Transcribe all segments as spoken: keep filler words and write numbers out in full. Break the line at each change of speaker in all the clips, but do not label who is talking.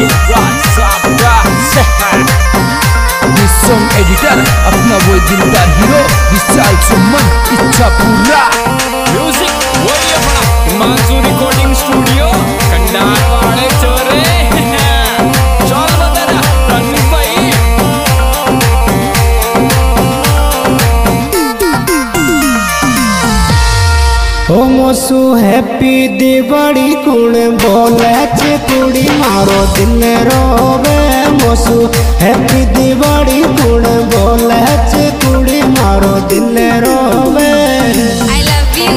Song editor अपना वो दिलदार हीरो विशाल सुमन इच्छा पूरा।
म्यूजिक वही अपना हिमांशु रिकॉर्डिंग स्टूडियो कंडार वाले चोरे। चल बता रंजू भाई।
ओ मोसू हैप्पी दिवाली कुण बोले चे कुड़ी मारो दिल रोवे। मोसू हैप्पी दिवाली कुण बोले चे कुड़ी मारो दिल रोवे।
I love you।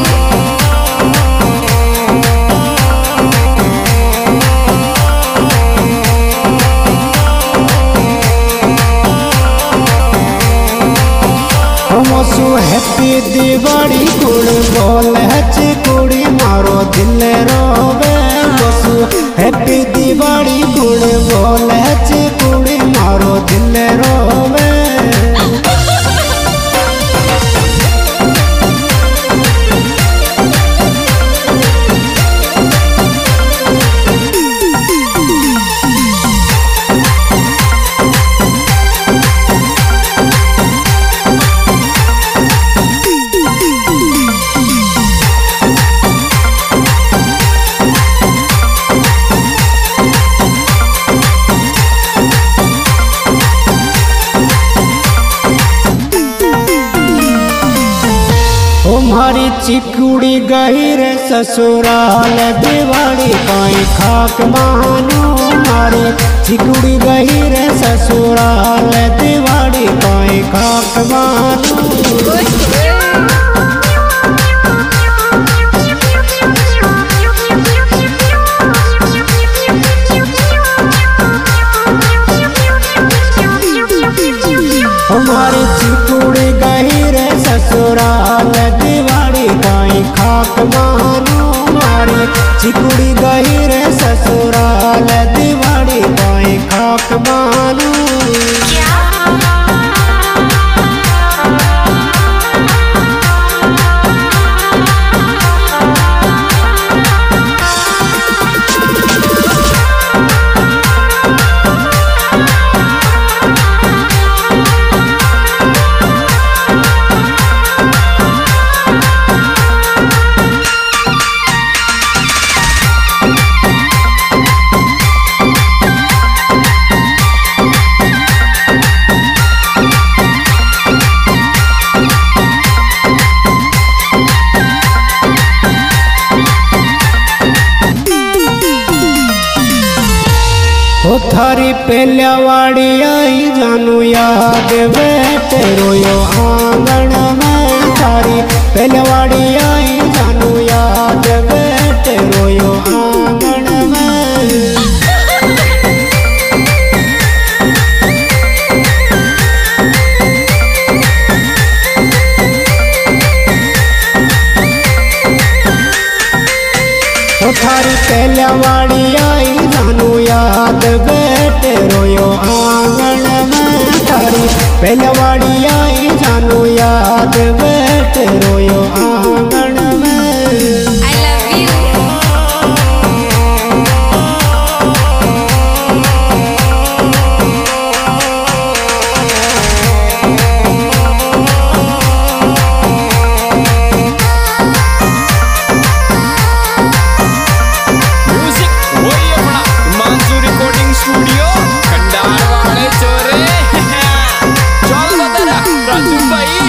मोसू हैप्पी दिवाली कुण बोले चे कुड़ी मारो दिल रोवे। मोसू हैप्पी दिवाली कुण बोले चे कुड़ी मारो दिल रोवे। हमारी चिकुड़ी गहिर ससुराल दिवाली पाई खाक मानो। हमारी चिकुड़ी गहिर ससुराल दिवाली पाई खाक मानो। हमारी चिकुड़ी गहिर ससुराल दिवाली पाई खाक मानो। हमारी चिकुड़ी गहिर ससुराल दिवाली पाई खाक मानो। ओ थारी पहलवाड़ी आई जानू याद बैठे रोयो आंगन में। थारी पहलवाड़ी आई जानू याद बैठे रोयो आंगन में। ओ थारी पहलवाड़ी आई जानू याद बैठे रोयो आंगन में। थारी पहलवाड़ी आई जानू याद बैठे रोयो आंगन में।
I love you।
स्टूडियो कंडार वाले चोरे। चल बता रंजू भाई।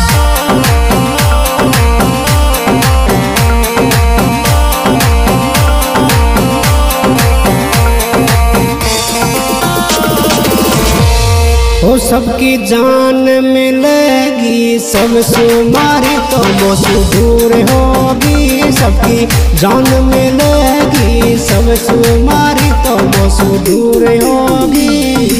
ओ सबकी जान मिलेगी सब सुमारी तो मोसू दूर होगी। सबकी जान मिलेगी सब सुमारी तो मोसू दूर होगी।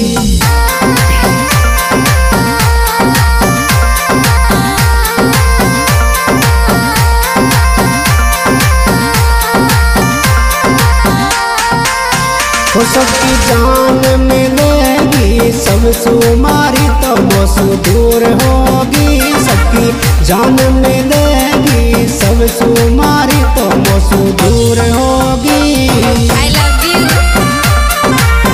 ओ सबकी जान मिलेगी सब सुमारी तो मोसू दूर होगी। सबकी जान मिलेगी सब सुमारी तो मोसू दूर होगी।
I love you।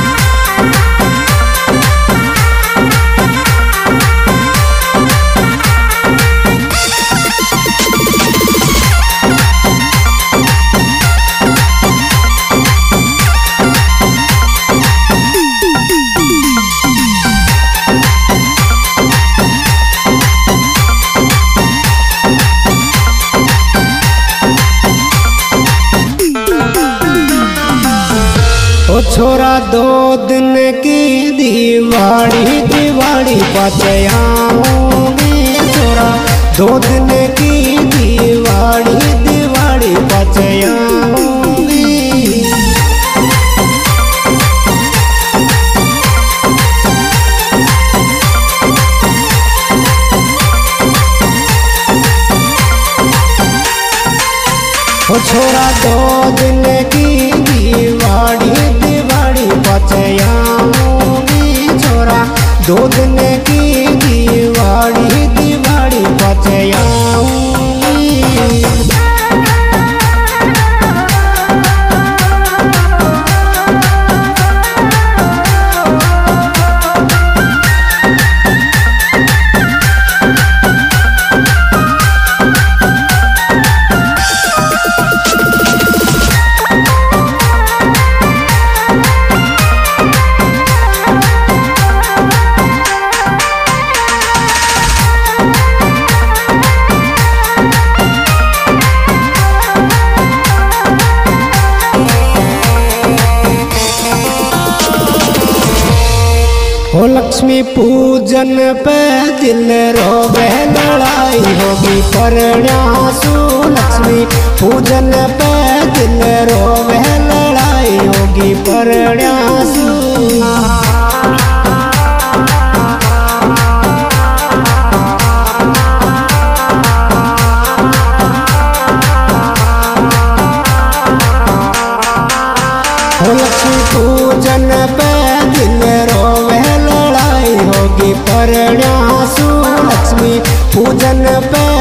दो दिन की दिवाली दिवाली पचयाऊंगी छोरा दो दिन की दिवाली दिवाली पचयाऊंगी। ओ छोरा दो दिन की दिवाली दिवाली पचयाऊंगी छोरा दो दिन की दिवाली दिवाली पचयाऊंगी। हो लक्ष्मी पूजन पे दिल रोवे लड़ाई होगी परण्यासु लक्ष्मी पूजन पे दिल रोवे लड़ाई होगी परण्यासु। हो लक्ष्मी पूजन पे दिल रोवे लड़ाई होगी परण्यासु लक्ष्मी पूजन पे